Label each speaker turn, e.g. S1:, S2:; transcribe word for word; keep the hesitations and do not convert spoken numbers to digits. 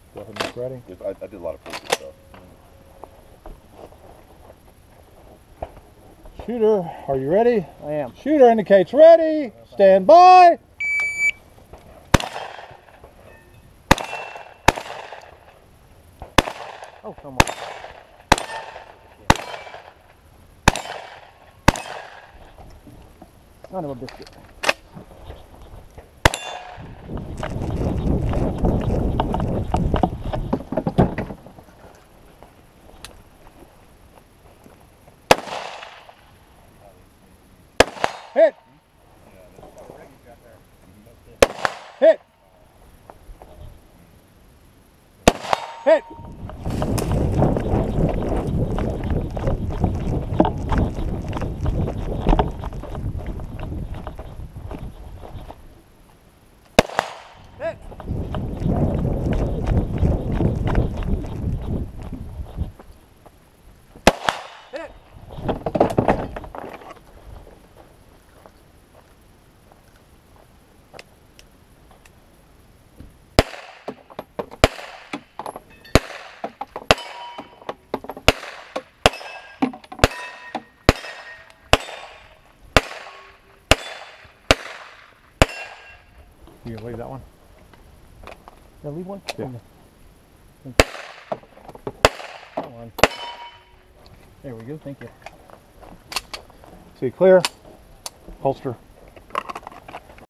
S1: Go ahead and get ready.
S2: If I, I did a lot of focus stuff.
S1: Shooter, are you ready?
S3: I am.
S1: Shooter indicates ready. Stand by.
S3: Oh, come on. Son of a biscuit.
S1: Hit. Hit. Hit. Hit. Hit. You gonna leave that one?
S3: Did I leave one?
S1: Yeah.
S3: Come on. There we go. Thank you.
S1: See, clear. Holster.